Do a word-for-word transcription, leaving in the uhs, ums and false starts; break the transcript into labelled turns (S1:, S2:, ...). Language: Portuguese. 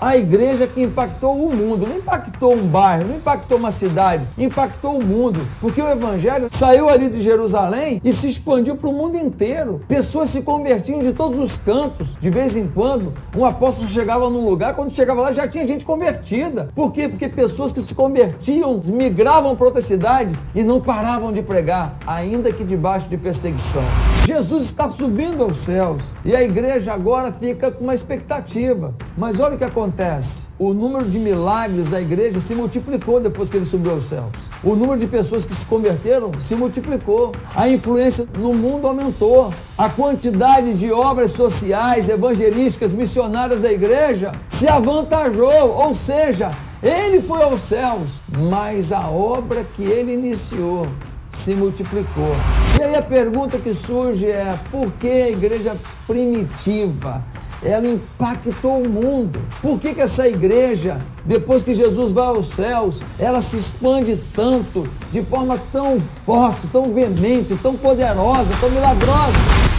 S1: A igreja que impactou o mundo, não impactou um bairro, não impactou uma cidade, impactou o mundo, porque o evangelho saiu ali de Jerusalém e se expandiu para o mundo inteiro. Pessoas se convertiam de todos os cantos. De vez em quando, um apóstolo chegava num lugar, quando chegava lá já tinha gente convertida. Por quê? Porque pessoas que se convertiam migravam para outras cidades e não paravam de pregar, ainda que debaixo de perseguição. Jesus está subindo aos céus e a igreja agora fica com uma expectativa. Mas olha o que acontece. O número de milagres da igreja se multiplicou depois que ele subiu aos céus. O número de pessoas que se converteram se multiplicou. A influência no mundo aumentou. A quantidade de obras sociais, evangelísticas, missionárias da igreja se avantajou. Ou seja, ele foi aos céus, mas a obra que ele iniciou se multiplicou. E aí a pergunta que surge é: por que a igreja primitiva, ela impactou o mundo? Por que que essa igreja, depois que Jesus vai aos céus, ela se expande tanto, de forma tão forte, tão veemente, tão poderosa, tão milagrosa?